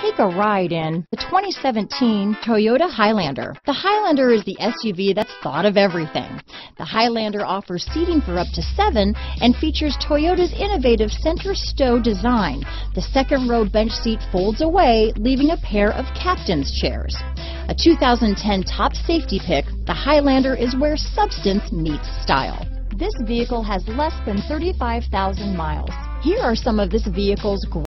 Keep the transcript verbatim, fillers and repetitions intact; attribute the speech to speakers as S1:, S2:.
S1: Take a ride in the twenty seventeen Toyota Highlander. The Highlander is the S U V that's thought of everything. The Highlander offers seating for up to seven and features Toyota's innovative center stow design. The second row bench seat folds away, leaving a pair of captain's chairs. A two thousand ten top safety pick, the Highlander is where substance meets style. This vehicle has less than thirty-five thousand miles. Here are some of this vehicle's great